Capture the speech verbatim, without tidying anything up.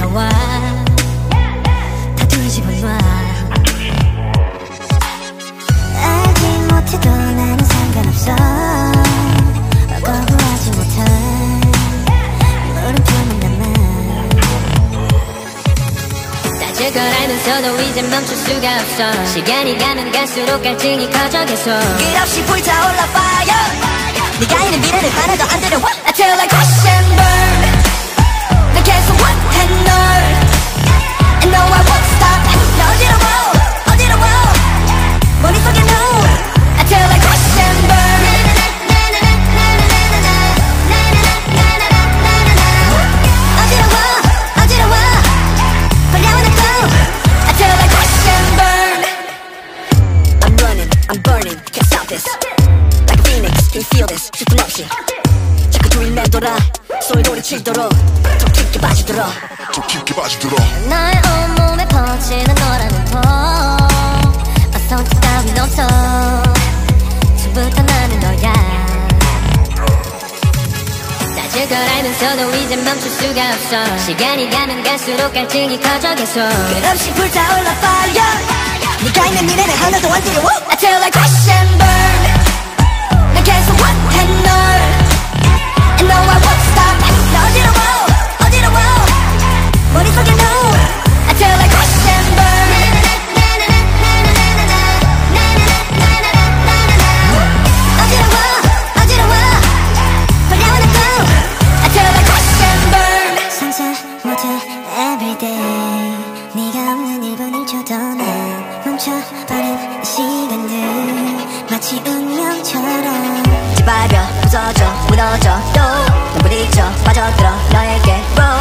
나와 다툴 집어놔. 알지 못해도 나는 상관없어. 거부하지 못할 물음표만 남아. 따질 걸 알면서도 이젠 멈출 수가 없어. 시간이 가면 갈수록 갈증이 커져 계속. 끝없이 불타올라 fire. 네가 있는 미래는 하나도 안 들여와. I feel like crash and burn. 난 계속 원해 널. And no I won't stop. 나 어지러워 어지러워 머릿속에 no. I feel like crash and burn. 어지러워 어지러워 빨리 wanna go. I feel like crash and burn. I'm running I'm burning can't stop this. Like a phoenix can you feel this. 쉴틈 없이 자꾸 둘이 맴돌아. 소리돌이 치도록 더 깊게 빠지도록 더 깊게 빠지도록. 나의 온몸에 퍼지는 너라는 법. 어선뜻 따윈 없어. 처음부터 나는 너야. 따질 걸 알면서도 이젠 멈출 수가 없어. 시간이 가면 갈수록 갈증이 커져 계속. 끝없이 불타올라 fire. 네가 있는 미래는 하나도 안 두려워. I feel like crash and burn. 난 계속 원해 널. And no I won't stop. 나 어지러워 어지러워 머릿속에 no. I feel like crash and burn. 어지러워 어지러워 빨리 wanna go. I feel like crash and burn. 상상 못해 everyday. 네가 없는 일 분 일 초도 난 멈춰버린 이 시간들 마치 운명처럼. 짓밟혀 부서져 무너져 또 눈물이 져 빠져들어 너에게.